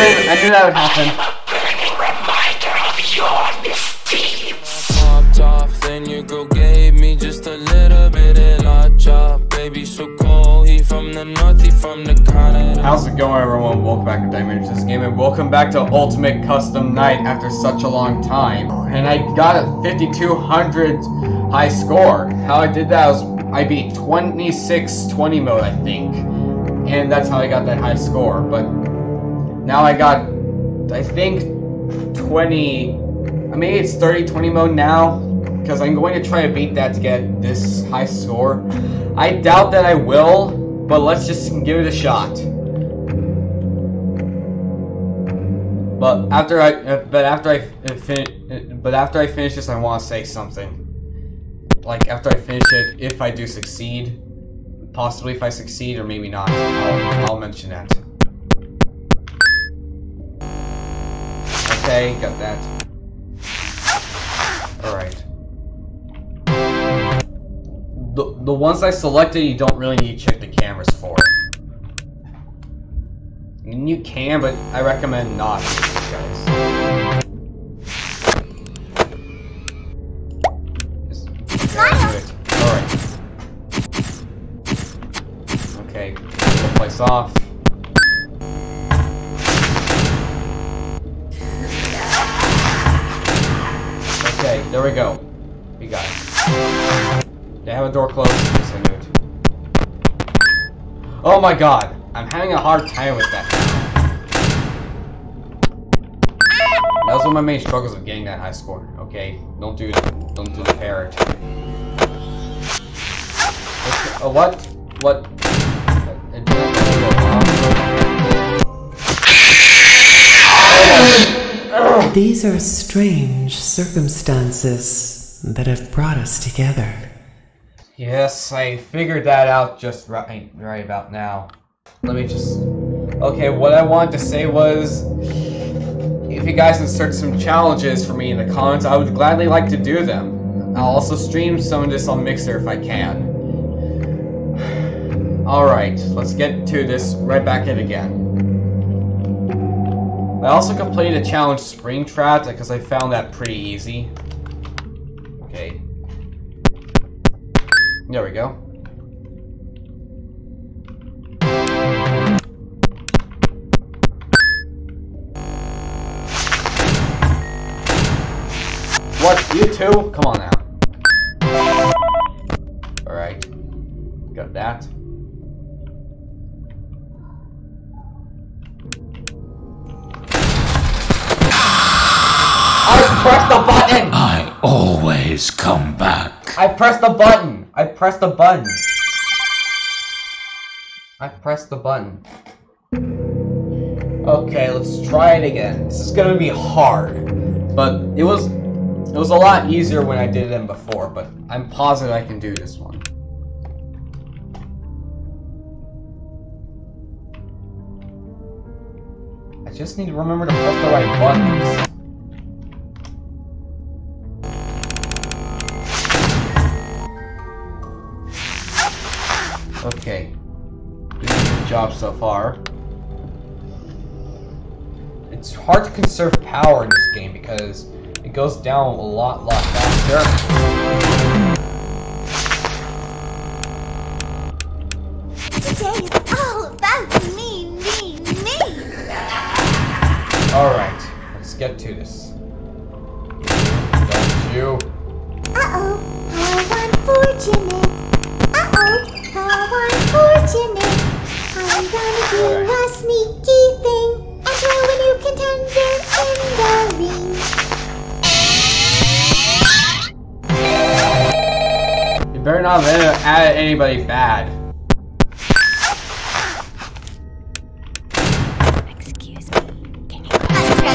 knew that would happen. Popped off, then your girl gave me just a little bit of la chop. Baby so cold, he from the north, he from the Canada. How's it going, everyone? Welcome back to Dimensions Game, and welcome back to Ultimate Custom Night after such a long time. And I got a 5200 high score. How I did that was I beat 2620 mode, I think, and that's how I got that high score. But now I got, I think, 20. Maybe it's 3020 mode now, because I'm going to try to beat that to get this high score. I doubt that I will, but let's just give it a shot. But after I finish this, I want to say something. Like after I finish it, if I do succeed, possibly if I succeed, or maybe not, I'll mention that. Okay, got that. Alright. The ones I selected, you don't really need to check the cameras for. I mean, you can, but I recommend not, guys. Just do it. Alright. Okay, we'll place off. Okay, there we go. We got it. They have a door closed. Yes, I knew it. Oh my god, I'm having a hard time with that. That was one of my main struggles of getting that high score. Okay, don't do the parrot. What? What? These are strange circumstances that have brought us together. Yes, I figured that out just right about now. Let me just... Okay, what I wanted to say was... If you guys insert some challenges for me in the comments, I would gladly like to do them. I'll also stream some of this on Mixer if I can. Alright, let's get to this right back in again. I also completed a challenge Springtrap because I found that pretty easy. Okay. There we go. What? You too? Come on now. Alright. Got that. I pressed the button! I always come back. I pressed the button! I pressed the button. I pressed the button. Okay, let's try it again. This is gonna be hard. But it was a lot easier when I did it before, but I'm positive I can do this one. I just need to remember to press the right buttons. Okay, doing a good job so far. It's hard to conserve power in this game because it goes down a lot faster. Today is all about me. Alright, let's get to this. Don't you? Uh-oh, how unfortunate. How unfortunate. I'm gonna do a sneaky thing and throw a new contender in the ring. You better not add anybody bad. Excuse me, can you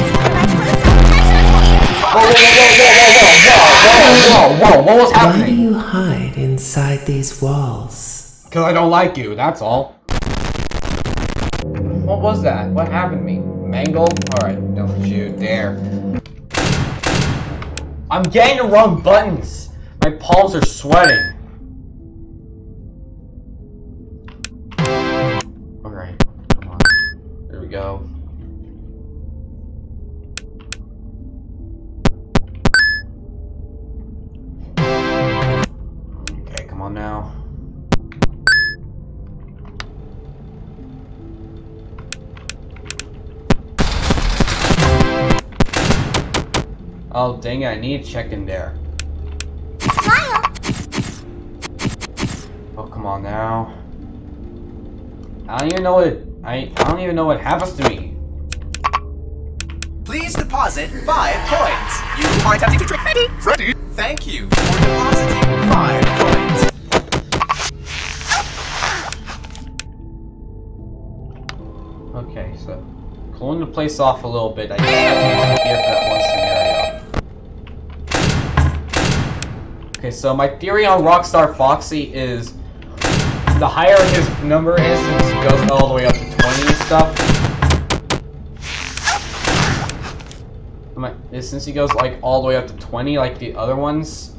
Whoa, what was happening? Why do you hide inside these walls? Because I don't like you, that's all. What was that? What happened to me? Mangle? Alright, don't you dare. I'm getting the wrong buttons! My palms are sweating. Alright, come on. There we go. Oh, dang it, I need to check in there. Smile. Oh, come on now. I don't even know what I don't even know what happens to me. Please deposit 5 coins. You are attempting to trick Freddy. Freddy? Thank you for depositing 5 coins. Okay, so clone the place off a little bit. I just have to use here for that one scenario. Okay, so my theory on Rockstar Foxy is the higher his number is, since he goes all the way up to 20 and stuff. Since he goes like all the way up to 20, like the other ones,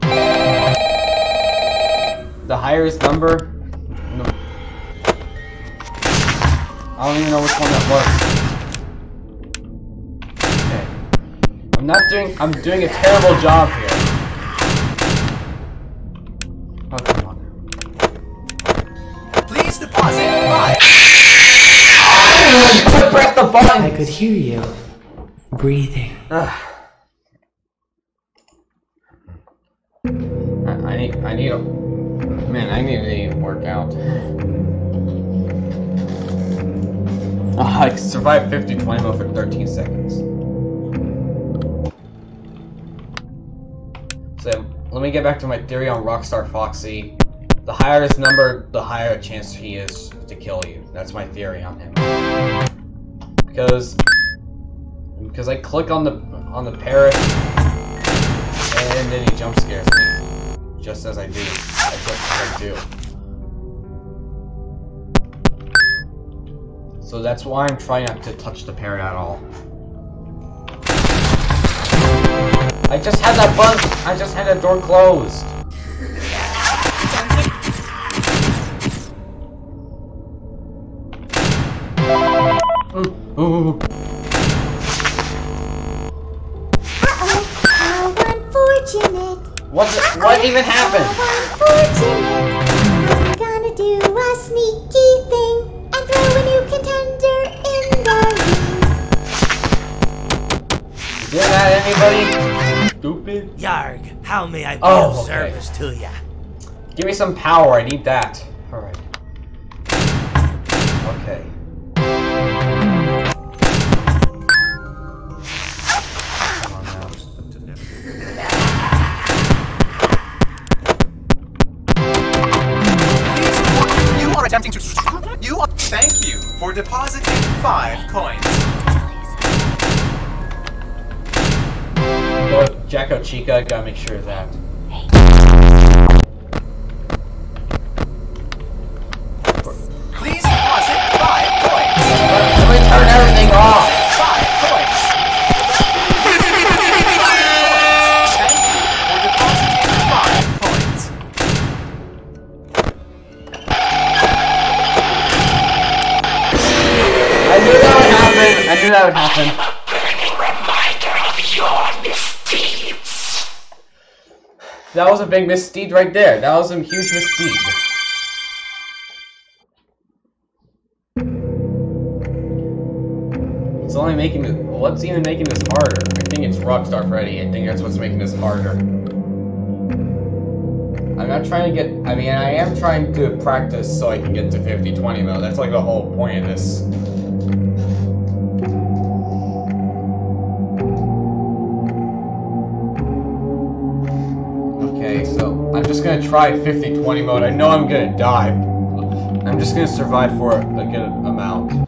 the higher his number. No, I don't even know which one that was. Okay, I'm doing a terrible job here. Oh, come on. Please deposit 5. Press the button. I could hear you breathing. I need a man. I need to work out. I can survive 50-20 mode for 13 seconds. So let me get back to my theory on Rockstar Foxy. The higher his number, the higher a chance he is to kill you. That's my theory on him. Because I click on the parrot, and then he jump scares me, just as I do. So that's why I'm trying not to touch the parrot at all. I just had that button. I just had that door closed. Ooh. How unfortunate. What even happened? How unfortunate. I'm gonna do a sneaky thing and throw a new contender in the ring. Did that anybody? Stupid. Yarg, how may I be Oh, of okay. service to ya? Give me some power. I need that. All right. Okay. Come on now. You are attempting to. Thank you for depositing 5 coins. Jacko Chica, gotta make sure of that. Please deposit 5 coins. Let me turn everything off. 5 coins. Thank you for depositing 5 coins. I knew that would happen. I knew that would happen. That was a big misdeed right there. That was a huge misdeed. It's only making it. What's even making this harder? I think it's Rockstar Freddy. I think that's what's making this harder. I'm not trying to get. I mean, I am trying to practice so I can get to 50-20 mode. That's like the whole point of this. Okay, so I'm just gonna try 50-20 mode. I know I'm gonna die. I'm just gonna survive for a good amount.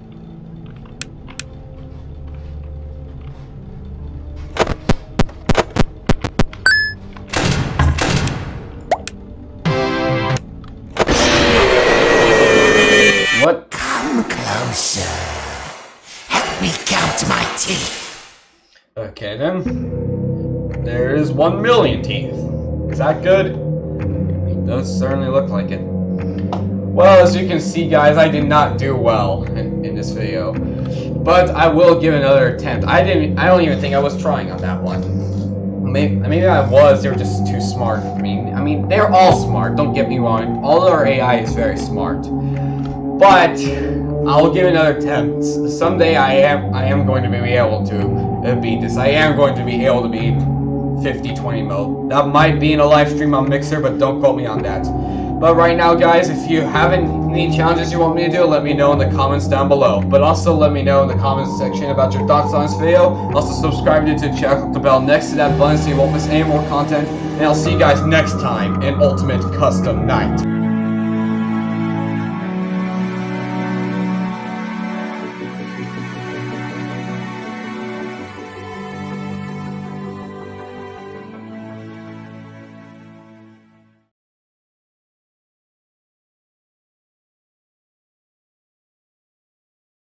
What? Come closer. Help me count my teeth. Okay then. There is 1 million teeth. Is that good? It does certainly look like it. Well, as you can see, guys, I did not do well in this video, but I will give another attempt. I don't even think I was trying on that one. Maybe I was. They were just too smart for me. I mean, they're all smart. Don't get me wrong. All our AI is very smart, but I'll give it another attempt. Someday I am going to be able to beat this. I am going to be able to beat 50-20 mode. That might be in a live stream on Mixer, but don't quote me on that. But right now, guys, if you have any challenges you want me to do, let me know in the comments down below. But also let me know in the comments section about your thoughts on this video. Also subscribe to the channel, click the bell next to that button so you won't miss any more content. And I'll see you guys next time in Ultimate Custom Night.